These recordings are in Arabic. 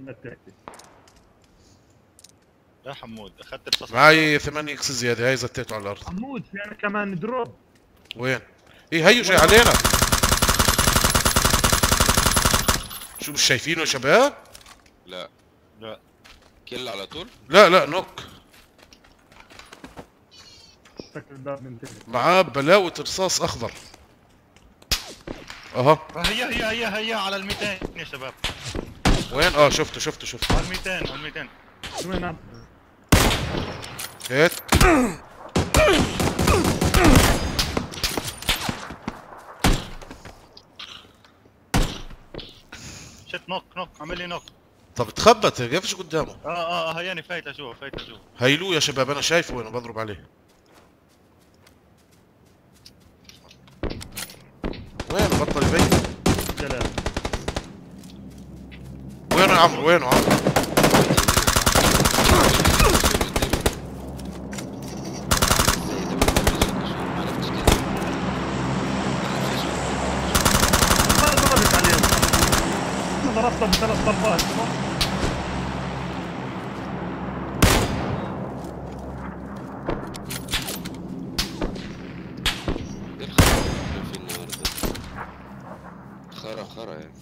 يا حمود اخذت الرصاص. معي 8 اكس زياده، هاي زتيته على الارض. حمود في انا كمان دروب. وين؟ ايه هيو جاي علينا. شو مش شايفينه يا شباب؟ لا لا كل على طول. لا لا نوك. شكل الباب منتهي. معاه بلاوة رصاص اخضر. اها هيا على ال 200 يا شباب. وين؟ شفته على ال 200 على ال 200. وين عم؟ هيك. شت نوك عمل لي نوك. طب تخبط كيفش قدامه؟ هياني فايت لجوا. هيلو يا شباب، انا شايفه وانا بضرب عليه. وين بطل البيت؟ سلام. وينه يا عمرو؟ ضربت عليه. انا ضربته بثلاث ضربات. خرا يعني.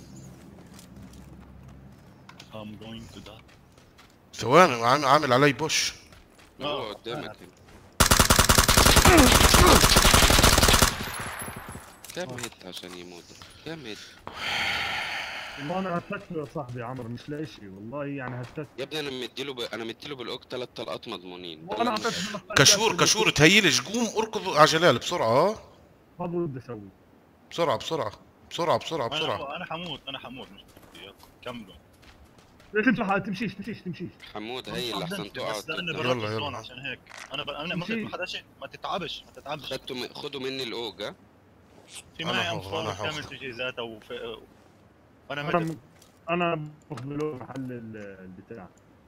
I'm going to die. ثواني عامل علي بوش. هو قدامك هنا. كم هيت عشان يموت؟ كم هيت؟ والله انا هتكت له يا صاحبي عمرو، مش لاقي شيء والله، يعني هتكت. يا ابني انا مديله بالاوك 3 طلقات مضمونين. وانا اعطيت كشور تهيلش، قوم اركض على جلال بسرعة. ما بدي اسوي. بسرعة. انا حمود مش بدي. كملوا. ليش انت تمشيش؟ حمود هي اللي احسن تقعد. يلا عشان هيك انا ما حدا شيء. ما تتعبش. خدوا مني الاوج. ها في معي انفار أنا وكامل تجهيزات وانا انا باخذ له محل البتاع.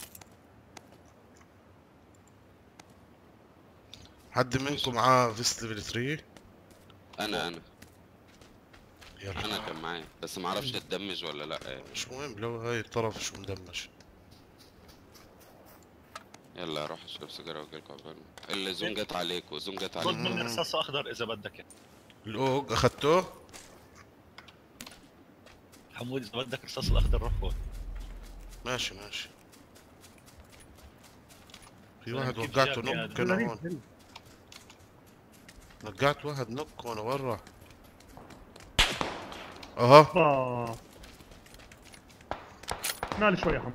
حد منكم معاه فيست ليفل 3؟ انا يلا. انا كان معايا بس ما اعرفش اتدمج ولا لا يعني. مش مهم لو هاي الطرف شو مدمج. يلا اروح اشرب سيجاره واجيلكوا عقبال الزوم جت عليكوا. خذ مني رصاص اخضر اذا بدك. الاوج اخذته؟ حمود اذا بدك رصاص الاخضر روح خذ. ماشي في واحد وقعته نوك انا هون. وقعت واحد نوك وانا وين راح؟ اها نال شوي يا حمود.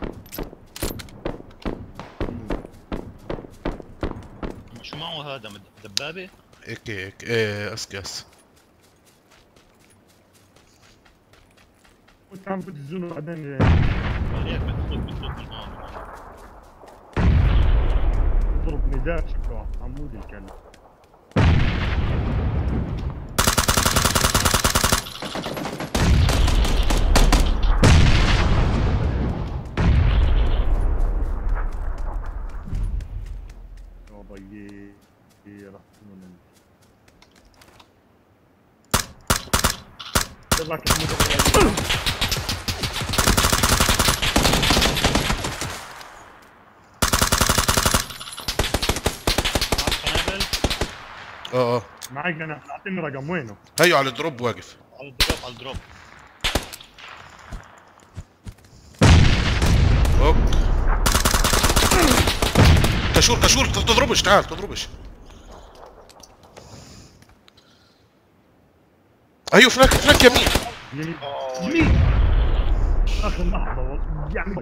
شو معه هذا دبابه؟ هيك ايه اسكاس. وانت عم بتزونه بعدين. هيك بتفوت من هون. ضرب نداء شكله عمود الكلب. معي انا، اعطيني رقم وينه؟ هيو على الدروب واقف. على الدروب اوك. كشور تضربش، تعال تضربش. ايوه فلك يمين اخر لحظه يعني.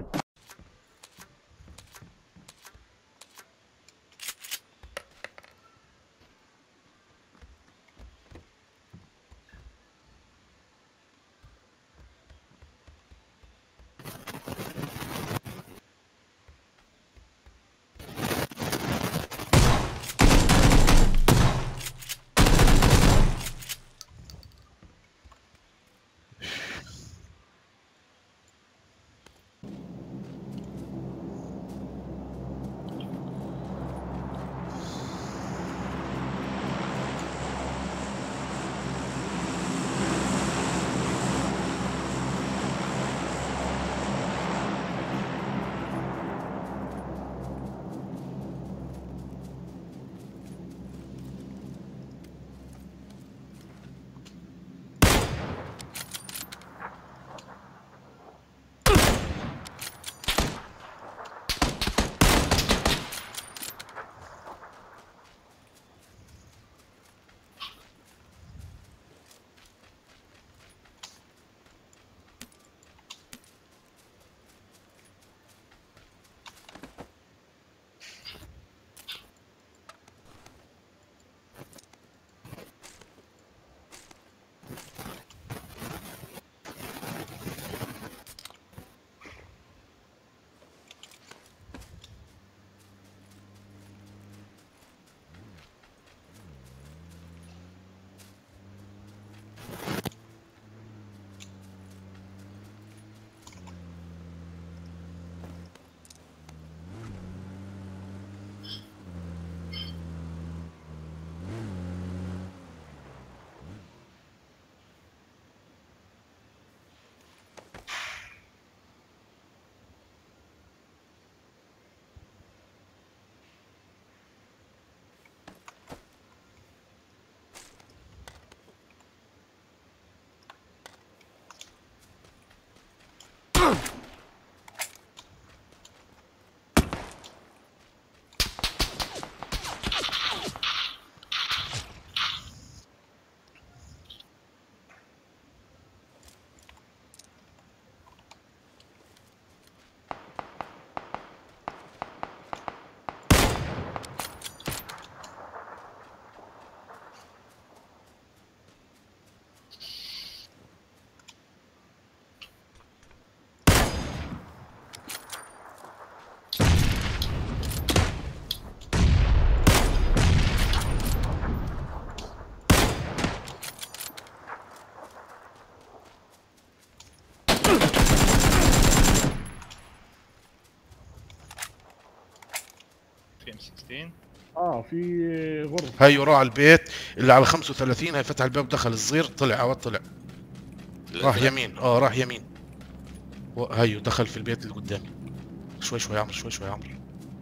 شايفين؟ في غرفة. هي وراه على البيت اللي على 35. هي فتح الباب دخل الصغير طلع عوض طلع راح يمين. راح يمين. هيو دخل في البيت اللي قدامي. شوي شوي يا عمرو شوي شوي يا عمرو.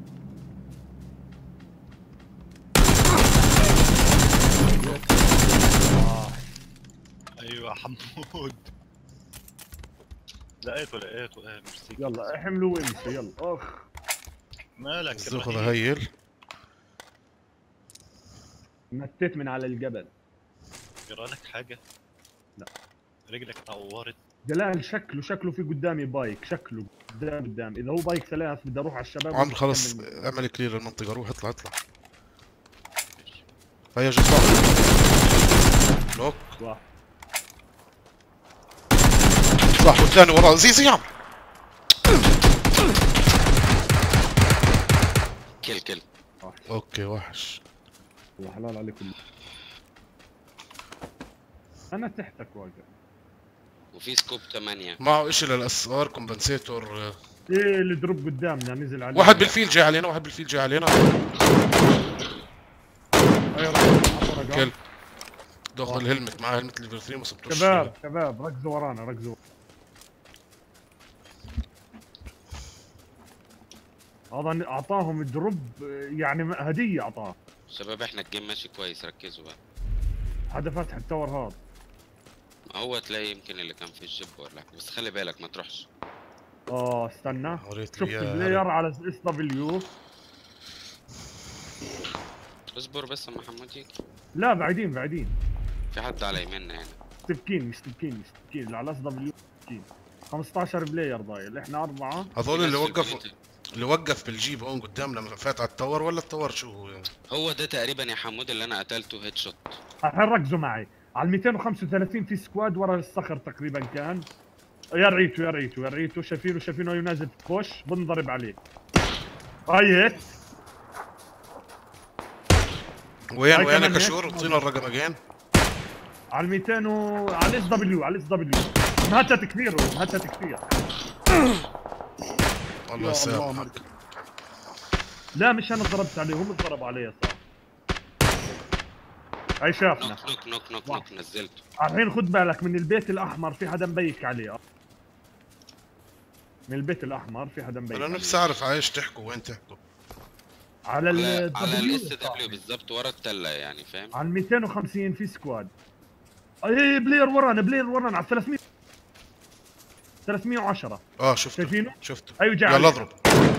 ايوه حمود. لقيته ايه ميرسي. يلا احملوا وامشي يلا. اخ مالك الزخرة إبراهيم؟ هيل. نتيت من على الجبل. جرالك حاجة؟ لا. رجلك تعورت؟ جلال شكله في قدامي بايك. شكله قدام اذا هو بايك ثلاث بدي اروح على الشباب. عمرو خلص اعمل كلير المنطقة. روح اطلع. هيا جبار نوك. واحد. صح والثاني وراه. زيزي يا عمرو. كل اوكي وحش. والله حلال عليكم. انا تحتك واقف. وفي سكوب 8. معه اشي للاس ار كومبنسيتور. ايه اللي دروب قدامنا نزل عليه. واحد بالفيل جاي علينا. كل داخل الهلمت. معاه هلمت ليفل 3 ما صبتوش. شباب ركزوا ورانا. هذا اعطاهم دروب يعني هديه اعطاه. شباب احنا الجيم ماشي كويس، ركزوا بقى. هذا فتح التور هذا. هو تلاقي يمكن اللي كان في الجيب ولا حاجة، بس خلي بالك ما تروحش. استنى. وريت شفت لي البلاير على اس دبليو. اصبر بس اما محمد يجي. لا بعيدين. في حد على يميننا هنا. مش تبكين اللي على اس دبليو. 15 بلاير ضايل، احنا 4. هذول اللي في وقفوا البيوت. اللي وقف بالجيب هون قدامنا فات على التور ولا التور شو؟ هو ده تقريبا يا حمود اللي انا قتلته هيد شوت. الحين ركزوا معي على 235 في سكواد ورا الصخر تقريبا كان. يا ريتو شايفينه ينازل تخش بنضرب عليه. هيت وين كمان كشور؟ هيك. اعطينا الرقم اجين. على 200 على اس دبليو. مهتت كثير. الله يا يسامحك. لا مش انا ضربت عليه، هم ضربوا علي صح. هي شافنا. نوك نزلته. الحين خد بالك من البيت الاحمر في حدا مبيك عليه. من البيت الاحمر في حدا مبيك انا عليه. نفسي اعرف عايش تحكوا وين تحكوا. على على الاس W دبليو بالظبط ورا التله يعني، فاهم؟ على 250 في سكواد. اي بلاير ورانا على 310. شفته شايفينه؟ شفته. ايوه جاي يلا اضرب.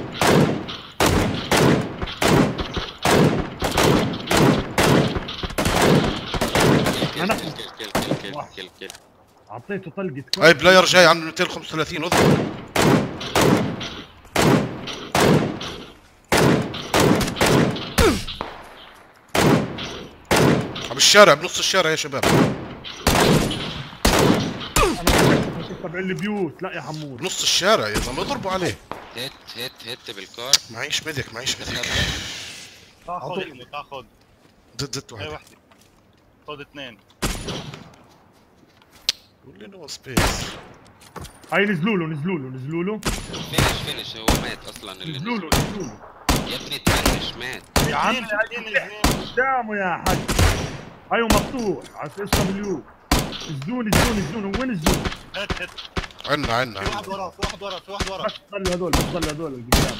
كل اعطيته طلقه. هاي بلاير جاي عن 235. اضرب. بالشارع بنص الشارع يا شباب. انا تبع البيوت. لا يا حمود بنص الشارع يا زلمه اضربوا عليه. هيت بالكار. معيش ميدك. تاخذ زدت هاي واحد. وحده. خذ اثنين. قول لي نو سبيس. هاي نزلوا له. فينش هو مات اصلا اللي نزلوا له. يا ابني تفنش مات. يا عم قدامه يا حاج. ايوه مفتوح على اس دبليو. الزون وين الزون؟ هات عنا في واحد ورا بس ضل هذول اللي قدام.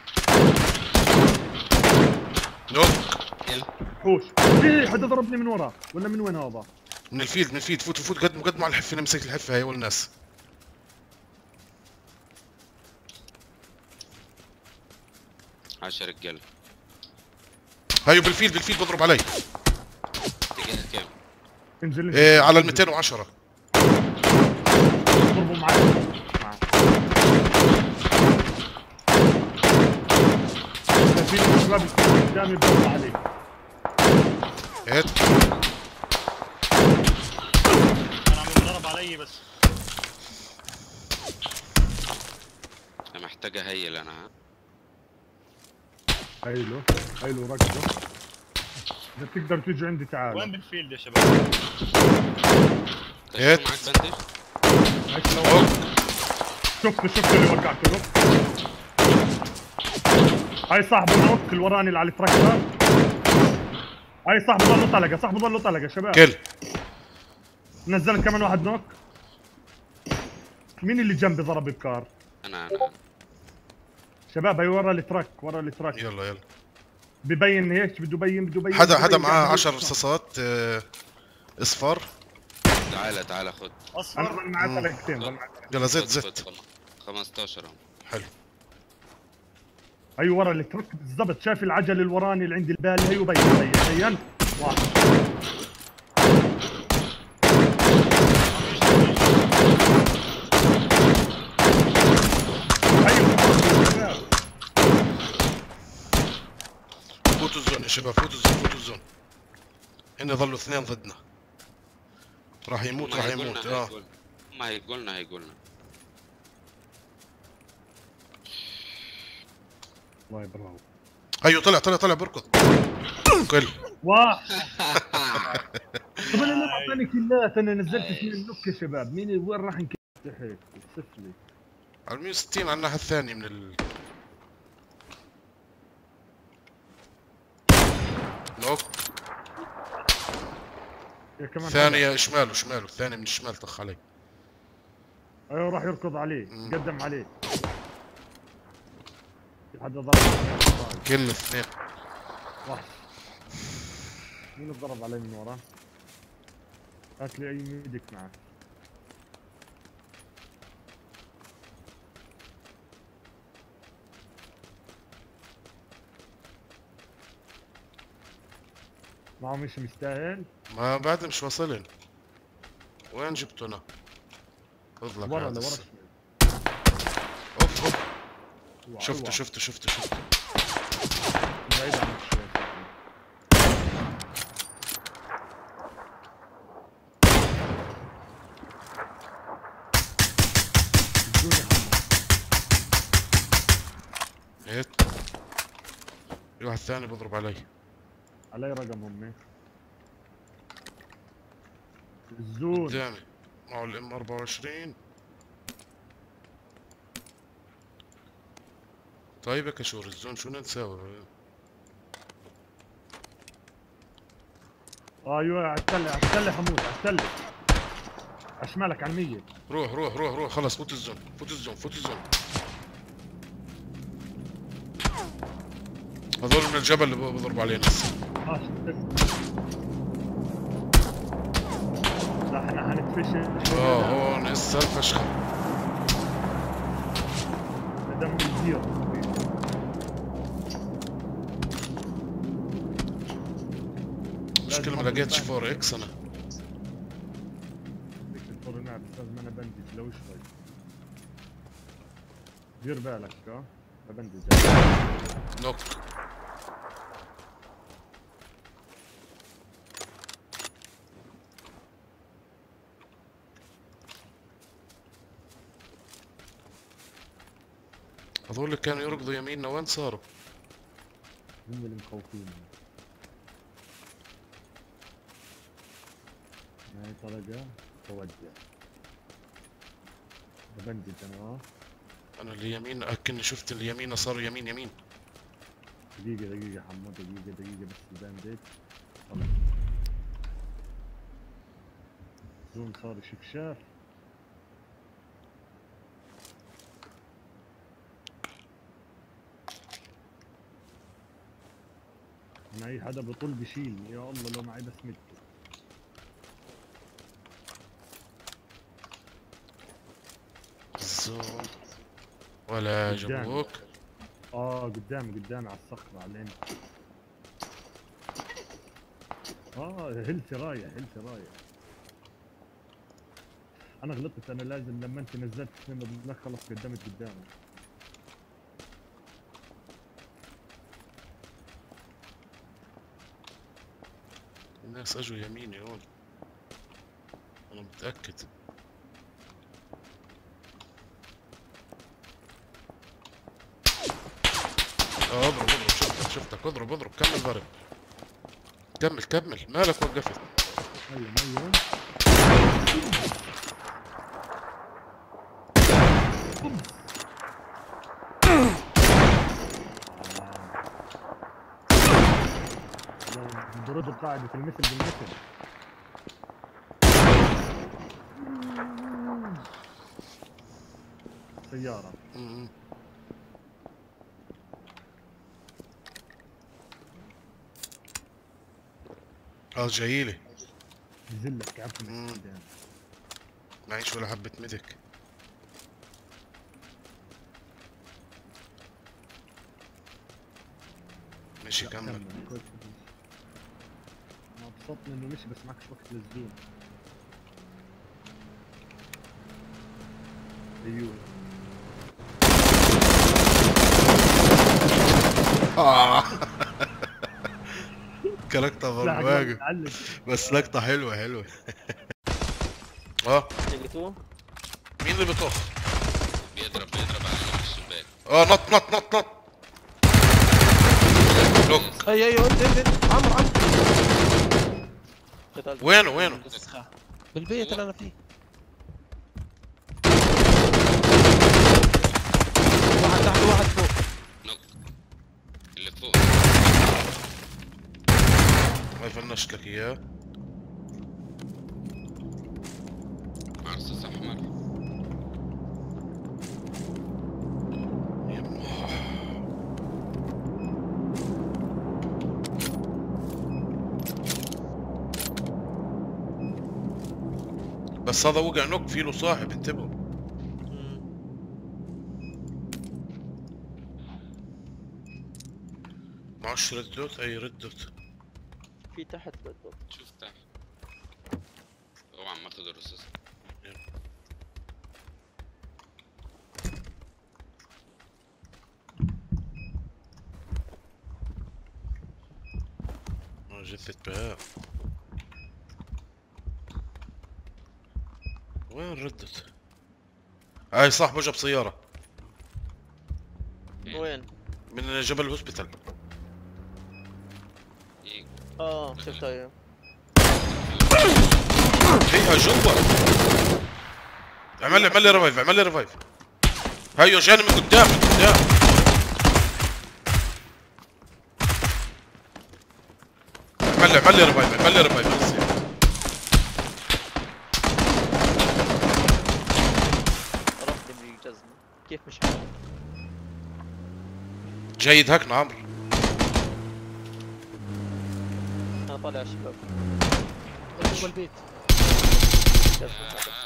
نوك. حوش. حدا ضربني من ورا ولا من وين هذا؟ من الفيلد فوت قدموا على الحفه. انا مسكت الحفه هي والناس. عشر رجاله. هيو بالفيلد بضرب علي. اتجاه كام؟ انزل على ال 210. ضربوا معي. في الشباب قدامي بضرب عليه. هيت. انا عم يضرب علي بس. انا محتاج اهيل انا. ها حلو ركزوا. اذا بتقدر تيجي عندي تعال. وين بالفيلد يا شباب؟ هيت. معاك بندج؟ شفت اللي وقعته له. هاي صاحبه نوك الوراني اللي على التراكتر. هاي صاحبه ضله طلقه، صاحبه ضله طلقه شباب. كل نزل كمان واحد نوك. مين اللي جنبي ضرب بكار؟ انا شباب هي ورا التراك، ورا التراك. يلا يلا. ببين هيك، بده يبين حدا ببين معاه قاعد 10 يرقص. رصاصات اصفار. تعال خد. انا اصفر. ضل معي طلقتين، ضل معي. يلا زت خد، زت. خد. 15 اهو. حلو. هي ورا التراك بالضبط. شايف العجل الوراني اللي عند البالي؟ هي بين واحد. فوتوا الزون يا شباب، فوتوا الزون، فوتوا الزون. هن ظلوا اثنين ضدنا. راح يموت، راح يموت. ما هيقولنا والله برافو. ايوه طلع بركض. كل واحد. طب انا ليه اعطاني كلات؟ انا نزلت اثنين نوك يا شباب. مين وين راح نكت هيك؟ وصف لي. على 160 على الناحية الثانية من نوك. يا كمان ثانية شماله، الثاني من الشمال طخ علي. ايوه راح يركض عليه، مم. قدم عليه. في حدا ضرب. كل اثنين. واحد. مين ضرب علي من ورا؟ هات لي اي ميديك معك. معه مش مستاهل. ما بعد مش واصلن. وين جبتونا؟ اطلق ورا هذا لورا الس- شوي. اوف اوف. أيوة، شفته أيوة. شفته. بعيد عنك شوي. بدون يحمل. هيك. في واحد ثاني بضرب علي. علي رقم امي. الزون. قدامي معه الام 24. طيب يا كشور الزون شو بدنا نساوي؟ ايوه على التله حمود، على التله. على شمالك على 100. روح خلص. فوت الزون. هذول من الجبل اللي بضرب علينا هسه. شفت. لا احنا هنتفشل. هون هسه الفشخة. دم كثير. مشكلة ما لقيتش 4 اكس انا. بدك الفورنات بس لازم انا بندج لو شوي. دير بالك ببندج. نوك. هذول اللي كانوا يركضوا يميننا وين صاروا؟ هم اللي مخوفين. هاي طلقة توجه. ببندج انا. انا اليمين اكني شفت اليمين صاروا يمين. دقيقة حمود، دقيقة بس البانديج. طلع. زون صار شفشاف. انا اي حدا بطل بشيلني. يا الله لو معي بس مدة. الزون ولا قدامي. جابوك. قدامي على الصخرة علينا. هيلثي رايح. انا غلطت. انا لازم لما انت نزلت منه خلص قدمت قدامك. الناس اجوا يميني هون انا متأكد. اضرب شفتك اضرب كمل ضرب. كمل مالك وقفت. ايوه بردوا قاعدة المثل بالمثل. سيارة. جايلي. بزلك عفوا. معيش ولا حبة ميدك. ماشي كمل. انا انبسطت انه مشي بس معكش وقت للزوم. ايوه. كلقطة برماجة بس لقطة حلوة حلوة. لقيتوه؟ مين اللي بيطخ؟ بيضرب على الشباك. نط نط نط نط. لوك. ايوه انت عمرو وينه؟ بالبيت اللي انا فيه. واحد تحت وواحد فوق. نوك اللي فوق. ما يفنشت لك اياه. عرصص احمر. بس هذا وقع نوك، في له صاحب، انتبهوا. معوش ريد دوت. اي ريد دوت في تحت بالضبط. شوف تحت. اوعى ما اخد الرصاص. جثة بهاء. وين ردت؟ هاي صاحبه جاب سيارة وين؟ من جبل الهوسبيتال. شفتها ايوه. فيها جوا. اعمل لي ريفايف. هيو جاني من قدام اعمل لي ريفايف. رفض بالجزمة. كيف مش حلو؟ جيد هكنا عمرو. انا طالع الشباب. جوا البيت. جزمة.